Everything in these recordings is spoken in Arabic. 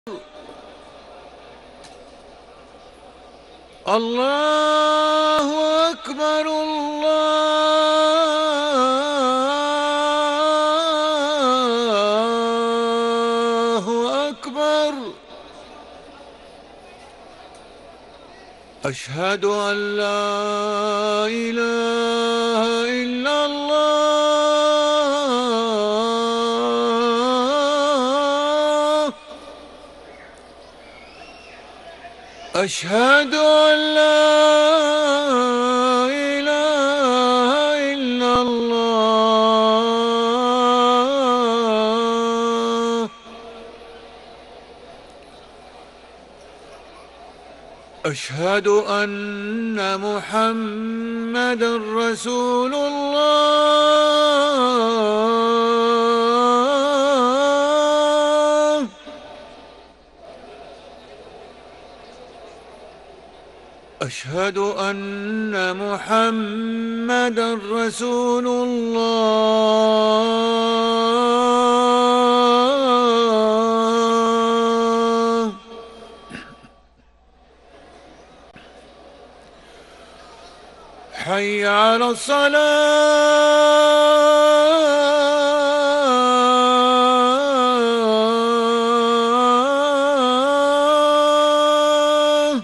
الله أكبر الله أكبر. أشهد أن لا إله إلا الله. أشهد أن لا إله إلا الله. أشهد أن محمدًا رسول الله. أشهد أن محمدًا رسول الله. حي على الصلاة.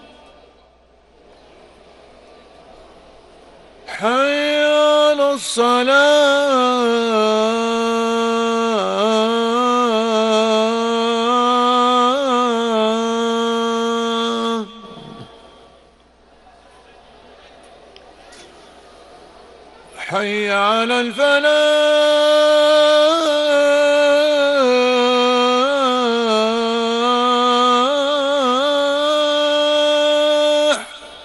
حي على الصلاة. حي على الفلاح.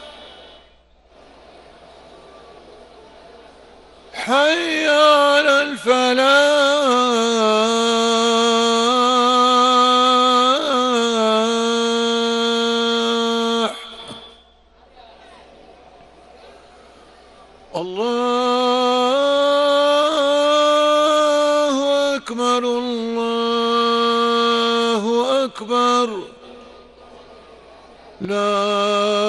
حي على الفلاح. الله أكبر الله أكبر. لا